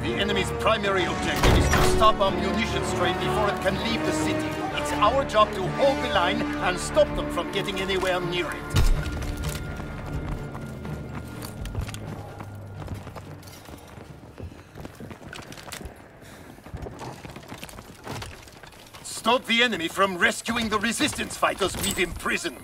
The enemy's primary objective is to stop our munitions train before it can leave the city. It's our job to hold the line and stop them from getting anywhere near it. Stop the enemy from rescuing the resistance fighters we've imprisoned.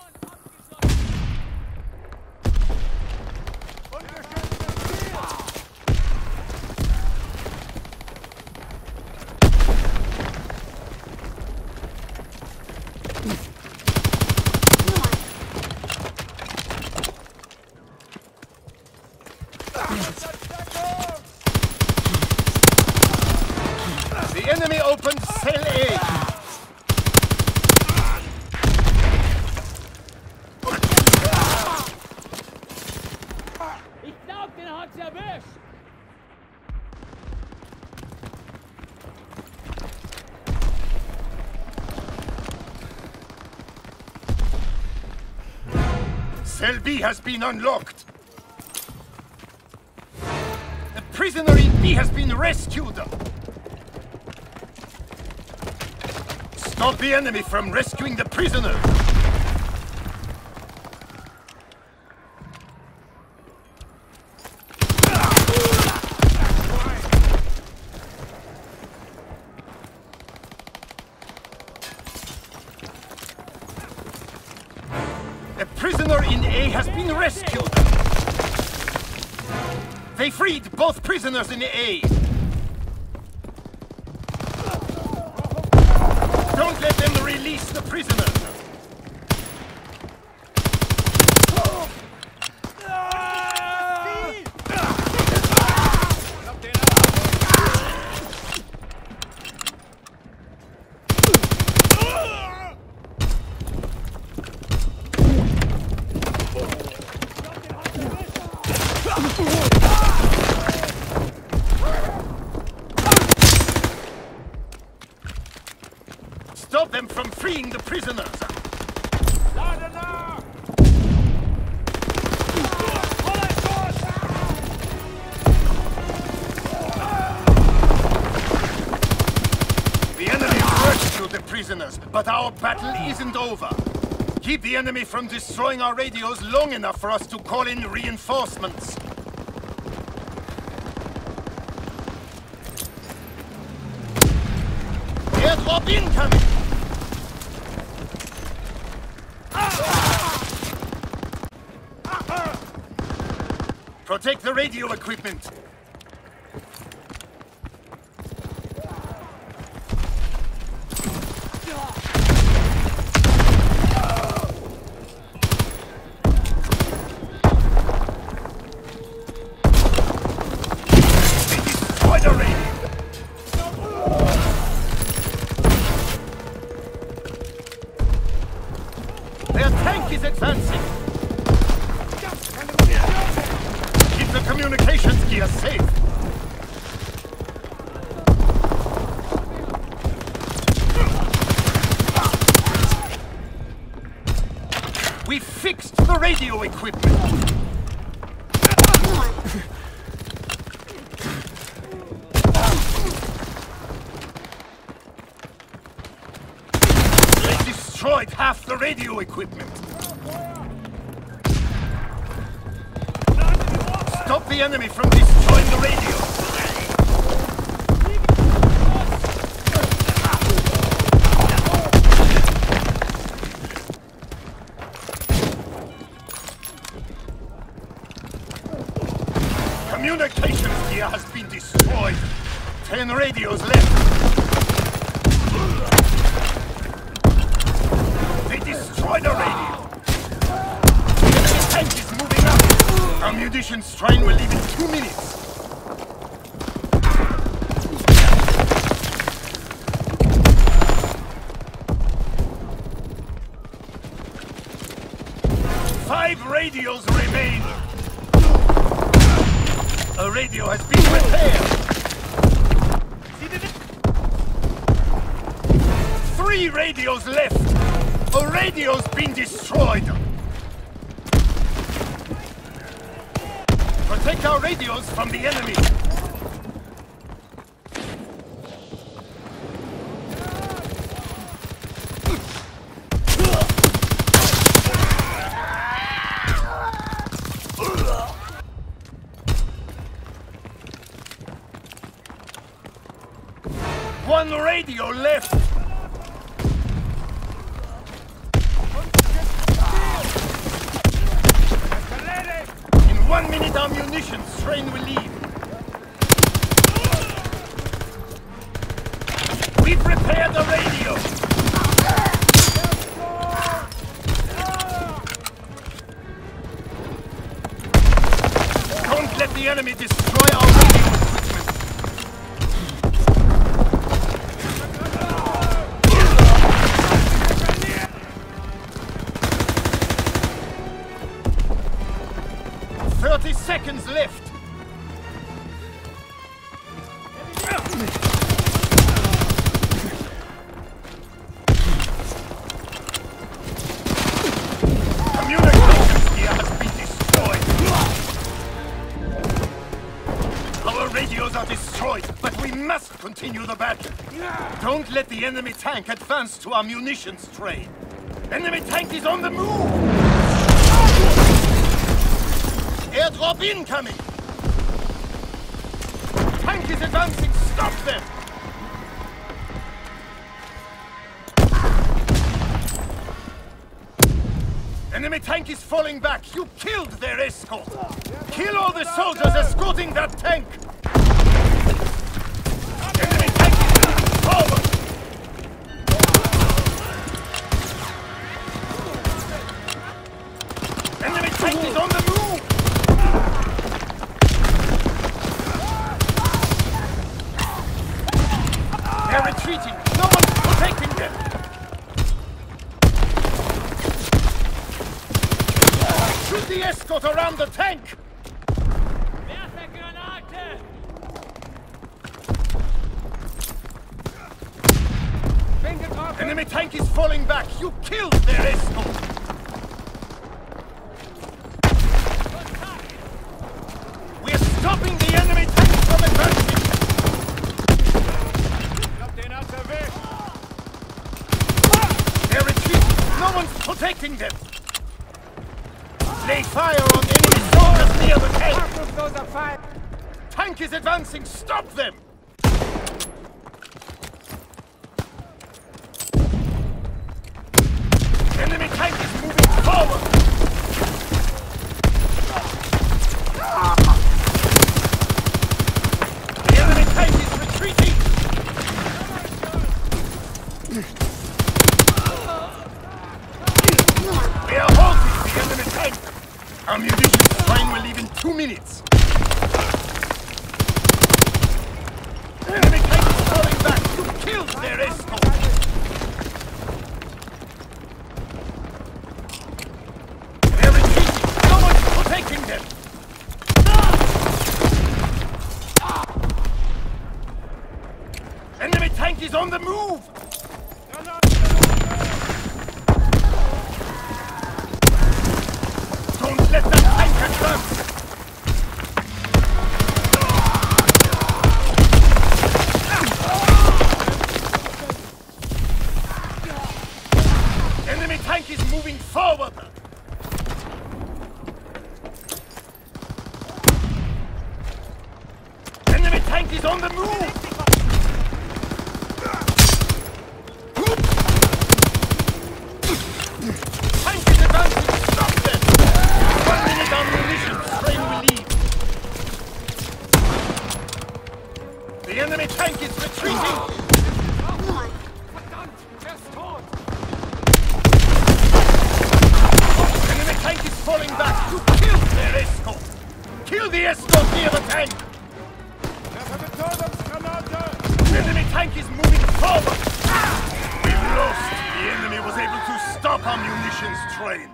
The enemy opened Cell A. Ich glaub, den hat's erwischt! Cell B has been unlocked. The prisoner in B has been rescued. Stop the enemy from rescuing the prisoner. A prisoner in A has been rescued. They freed both prisoners in A. Don't let them release the prisoners. Stop them from freeing the prisoners! The enemy rescued the prisoners, but our battle isn't over. Keep the enemy from destroying our radios long enough for us to call in reinforcements. Airdrop incoming! Protect the radio equipment. Destroy the radio. Their tank is advancing. Keep the communications gear safe. We fixed the radio equipment. They destroyed half the radio equipment. Stop the enemy from destroying the radio. 10 radios left. They destroyed the radio. The tank is moving up. Our munitions train will leave in 2 minutes. Five radios remain. A radio has been repaired. 3 radios left. A radio's been destroyed. Protect our radios from the enemy. One radio left! In 1 minute our munitions train will leave. We've repaired the radio! Don't let the enemy destroy our radio equipment! 30 seconds left! Communications gear has been destroyed! Our radios are destroyed, but we must continue the battle! Don't let the enemy tank advance to our munitions train! Enemy tank is on the move! Airdrop incoming! Tank is advancing! Stop them! Enemy tank is falling back! You killed their escort! Kill all the soldiers escorting that tank! Enemy tank is moving forward! Enemy tank is on the move! They're retreating! No one's protecting them! Shoot the escort around the tank! Werfe Granate! Enemy tank is falling back! You killed their escort! We're stopping the enemy tank from advancing! They're retreating! No one's protecting them! Lay fire on enemy soldiers near the tank! Tank is advancing! Stop them! Enemy tank is moving forward! The enemy tank is retreating! We are halting the enemy tank! Our munitions train will leave in 2 minutes! Enemy tank is falling back! You killed their escort! They're retreating! No one's protecting them! Enemy tank is on the move! Don't let that tank advance! Enemy tank is moving forward! Enemy tank is on the move! Tank is advancing! Stop them! 1 minute on munitions, train will leave. The enemy tank is retreating! Enemy tank is falling back! You killed their escort! Kill the escort near the tank! Enemy tank is moving forward! We've lost! The enemy was able to stop our munitions train!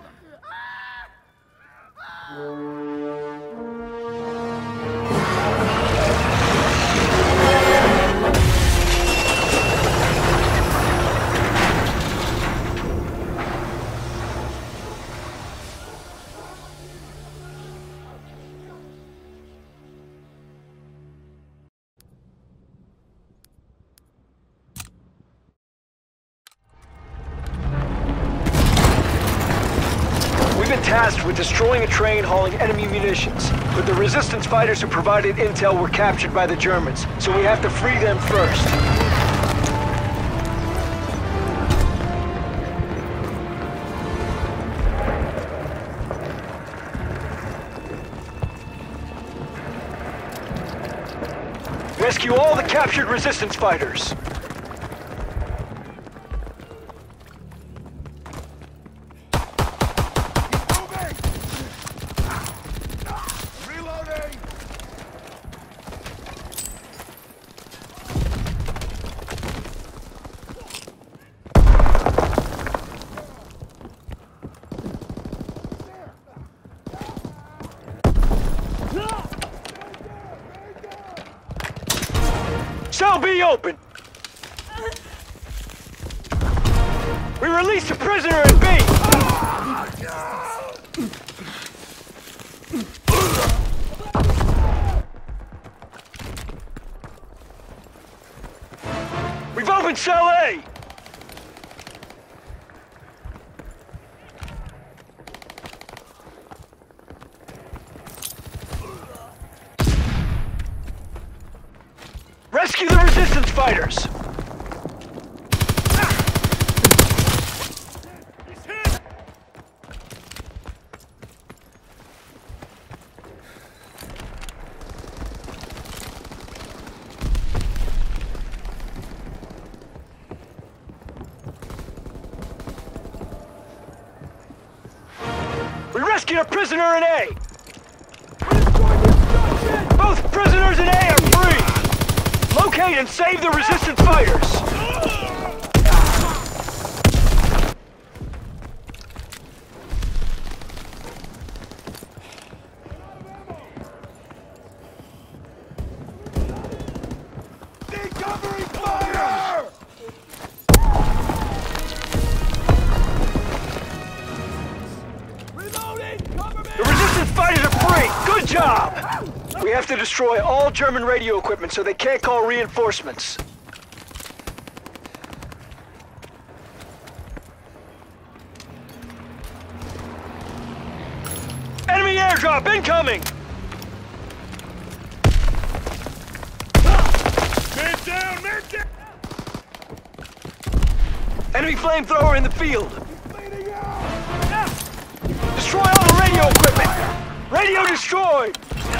Tasked with destroying a train hauling enemy munitions. But the resistance fighters who provided intel were captured by the Germans, so we have to free them first. Rescue all the captured resistance fighters. Cell B open! We released a prisoner in B! We've opened Cell A! Rescue the resistance fighters! We rescued a prisoner in A! Both prisoners in A are free! Locate and save the resistance fighters! Covering fire! Reloading! Cover me! The resistance fighters are free! Good job! We have to destroy all German radio equipment so they can't call reinforcements. Enemy airdrop incoming! Man down! Man down! Enemy flamethrower in the field! Destroy all the radio equipment! Radio destroyed!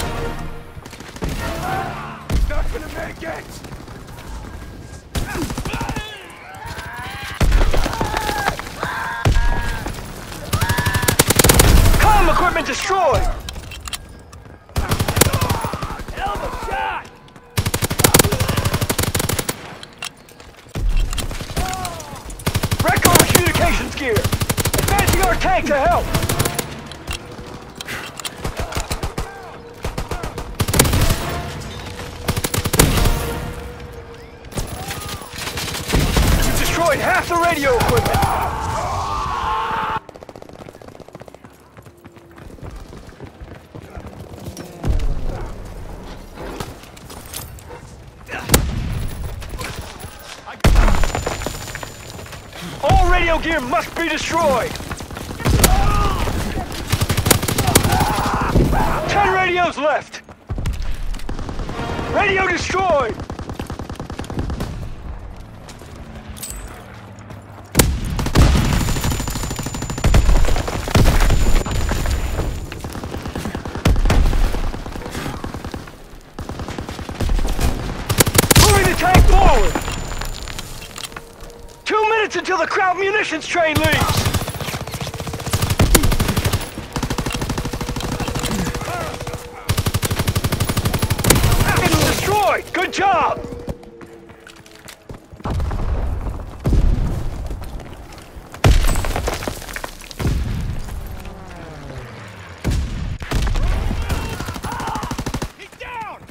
Not gonna make it! Comm equipment destroyed! Hell of a shot! Wreck our communications gear! Advancing our tank to help! You've destroyed half the radio equipment! All radio gear must be destroyed! 10 radios left! Radio destroyed! Moving the tank forward! 2 minutes until the crowd munitions train leaves! It's destroyed! Good job! He's down!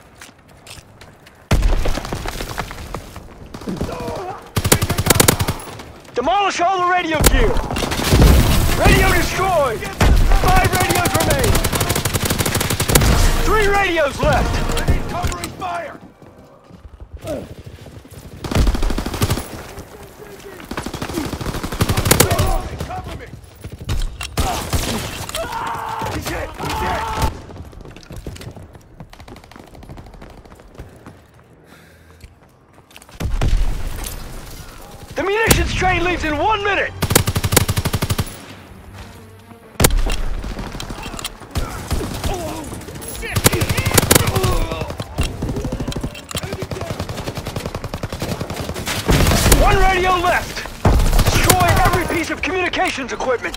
Demolish all the radio gear! Radio destroyed! 5 radios remain! 3 radios left! I need covering fire! Cover me! He's hit! He's hit! The munitions train leaves in 1 minute! radio left! Destroy every piece of communications equipment!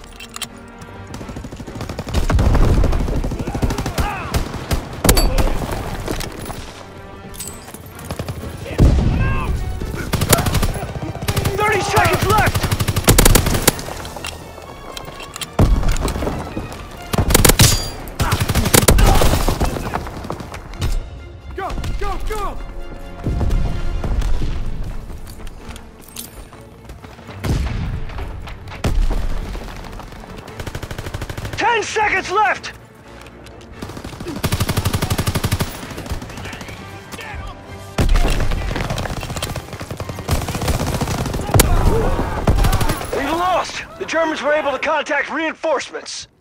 Seconds left! Go, go, go! Ten seconds left! The Germans were able to contact reinforcements.